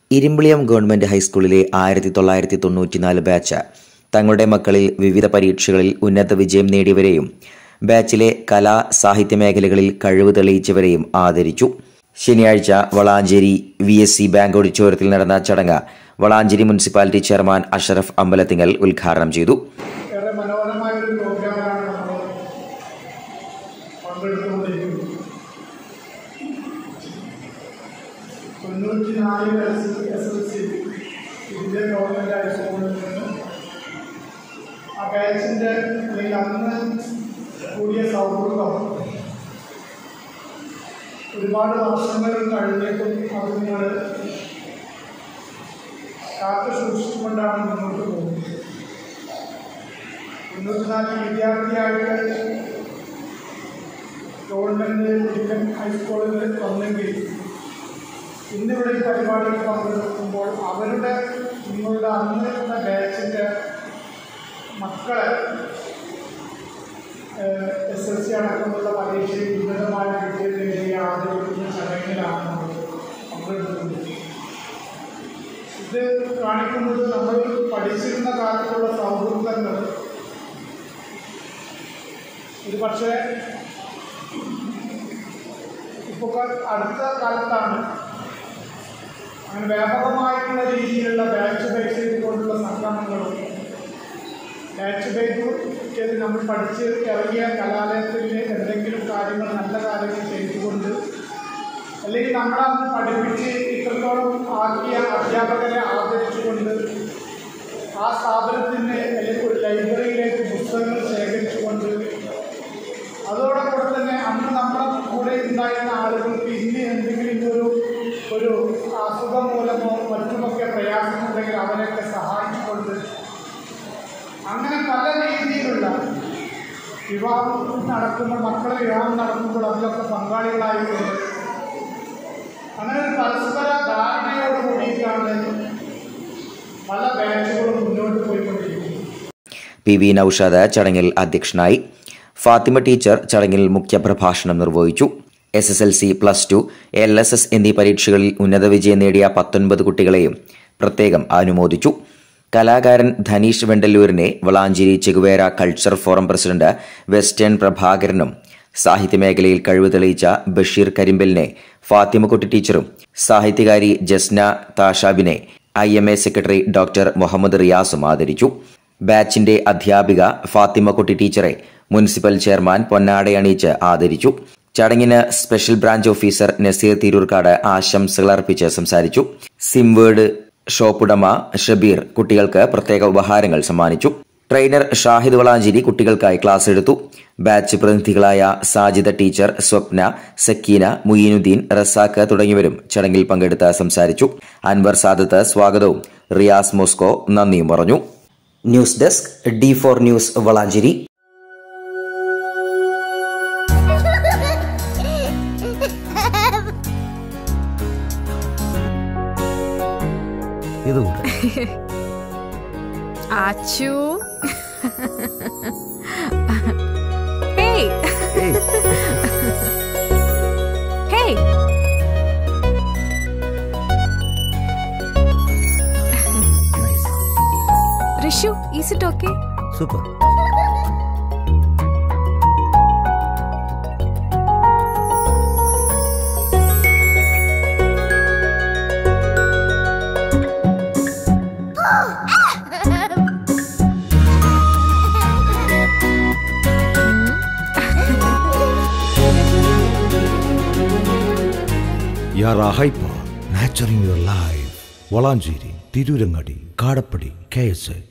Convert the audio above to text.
Irimbiliyam government ഹൈസ്കൂളിലെ 1994 batch തങ്ങളുടെ മക്കളിൽ വിവിധ പരീക്ഷകളിൽ ഉന്നത വിജയം നേടിയവരെയും ബാച്ചിലെ കലാ സാഹിത്യ മേഖലകളിൽ കഴിവ് തെളിയിച്ചവരെയും ആദരിച്ചു. ശനിയാഴ്ച വളാഞ്ചേരി VSC ബാങ്ക് ഓഡിറ്റോറിയത്തിൽ നടന്ന ചടങ്ങ് വളാഞ്ചേരി മുനിസിപ്പാലിറ്റി ചെയർമാൻ അഷറഫ് അമ്പലത്തിങ്ങൽ ഉദ്ഘാടനം ചെയ്തു. ഇന്ത്യൻ ഗവൺമെൻറ് ഹൈസ്കൂളിൽ നിന്ന് ആ ബാച്ചിൻ്റെ അല്ലെങ്കിൽ അന്ന് കൂടിയ സൗഹൃദം ഒരുപാട് വർഷങ്ങൾ കഴിഞ്ഞിട്ടും അത് നിങ്ങൾ കാത്തു സൂക്ഷിച്ചുകൊണ്ടാണ് മുന്നോട്ട് പോകുന്നത്. 94 വിദ്യാർത്ഥിയായിട്ട് ഗവൺമെൻറ് ഇന്ത്യൻ ഹൈസ്കൂളിൽ വന്നെങ്കിൽ ഇന്നിവിടെ ഈ പരിപാടിയിൽ പങ്കെടുക്കുമ്പോൾ നിങ്ങളുടെ അന്നിരുന്ന ബാച്ചിൻ്റെ മക്കളെ SSLC അടക്കമുള്ള പരീക്ഷയിൽ ഉന്നതമായ വിജയം നേടിയ ആദരിക്കുന്ന ചടങ്ങിലാണ് നമ്മൾ പങ്കെടുക്കുന്നത്. ഇത് കാണിക്കുന്നത് നമ്മൾ പഠിച്ചിരുന്ന കാലത്തുള്ള സൗഹൃദങ്ങൾ ഇത് പക്ഷേ ഇപ്പോൾ അടുത്ത കാലത്താണ് അങ്ങനെ വ്യാപകമായിട്ടുള്ള രീതിയിലുള്ള ബാച്ച് ബേസ് ചെയ്തുകൊണ്ടുള്ള സംഗമങ്ങളും ബാച്ച് ബേസ് ചെയ്ത് നമ്മൾ പഠിച്ച് ഇറങ്ങിയ കലാലയത്തിൽ എന്തെങ്കിലും കാര്യങ്ങൾ നല്ല കാര്യങ്ങൾ ചെയ്തുകൊണ്ട് അല്ലെങ്കിൽ നമ്മളന്ന് പഠിപ്പിച്ച് ഇത്രത്തോളം ആക്കിയ അധ്യാപകരെ ആദരിച്ചുകൊണ്ട് ആ സ്ഥാപനത്തിന് അല്ലെങ്കിൽ ഒരു ലൈബ്രറിയിലേക്ക് പുസ്തകങ്ങൾ ശേഖരിച്ചുകൊണ്ട് അതോടൊപ്പം തന്നെ അന്ന് നമ്മുടെ കൂടെ ഉണ്ടായിരുന്ന ആളുകൾക്ക് ഇന്ന് എന്തെങ്കിലും ഒരു അസുഖം മൂലമോ മറ്റുമൊക്കെ പ്രയാസമുണ്ടെങ്കിൽ അവരെയൊക്കെ സഹായിച്ചുകൊണ്ട് അങ്ങനെ പല രീതിയിലുള്ള വിവാഹം നടക്കുമ്പോൾ മക്കളെ വിവാഹം നടക്കുമ്പോൾ അതിലൊക്കെ പങ്കാളികളായിക്കൊണ്ട് അങ്ങനെ ഒരു പരസ്പര ധാരണയോട് കൂടിയിട്ടാണ് പല ബാച്ചുകളും മുന്നോട്ട് പോയിക്കൊണ്ടിരിക്കുന്നത്. PV നൌഷാദ് ചടങ്ങിൽ അധ്യക്ഷനായി. ഫാത്തിമ ടീച്ചർ ചടങ്ങിൽ മുഖ്യപ്രഭാഷണം നിർവഹിച്ചു. SSLC, +2, LSS എന്നീ പരീക്ഷകളിൽ ഉന്നത വിജയം നേടിയ 19 കുട്ടികളെയും പ്രത്യേകം അനുമോദിച്ചു. കലാകാരൻ ധനീഷ് വെണ്ടല്ലൂരിനെ Valanchery Che Guevara culture forum president western പ്രഭാകരനും സാഹിത്യമേഖലയിൽ കഴിവ് തെളിയിച്ച ബഷീർ കരിമ്പലിനെ ഫാത്തിമക്കുട്ടി ടീച്ചറും സാഹിത്യകാരി ജസ്ന താഷാബിനെ IMA സെക്രട്ടറി ഡോക്ടർ മുഹമ്മദ് റിയാസും ആദരിച്ചു. ബാച്ചിന്റെ അധ്യാപിക ഫാത്തിമക്കുട്ടി ടീച്ചറെ മുനിസിപ്പൽ ചെയർമാൻ പൊന്നാടയണിയിച്ച് ആദരിച്ചു. ചടങ്ങിന് special branch officer Naseer Tirurkad ആശംസകൾ അർപ്പിച്ച് സംസാരിച്ചു. സിംവേർഡ് ഷോപ്പുടമ ഷബീർ കുട്ടികൾക്ക് പ്രത്യേക ഉപഹാരങ്ങൾ സമ്മാനിച്ചു. ട്രെയിനർ ഷാഹിദ് വളാഞ്ചേരി കുട്ടികൾക്കായി ക്ലാസ് എടുത്തു. ബാച്ച് പ്രതിനിധികളായ സാജിദ ടീച്ചർ, സ്വപ്ന, സക്കീന, മുയിനുദ്ദീൻ, റസാഖ് തുടങ്ങിയവരും ചടങ്ങിൽ പങ്കെടുത്ത് സംസാരിച്ചു. അൻവർ സാദത്ത് സ്വാഗതവും റിയാസ് മോസ്കോ നന്ദിയും പറഞ്ഞു. News desk D4 news Valanchery. Achu. Hey. Hey. Nice. Rishu, is it okay? Super. Yara Hyper, nurturing your life. Valanjiri, Tirurangadi, Kadapadi, KSA.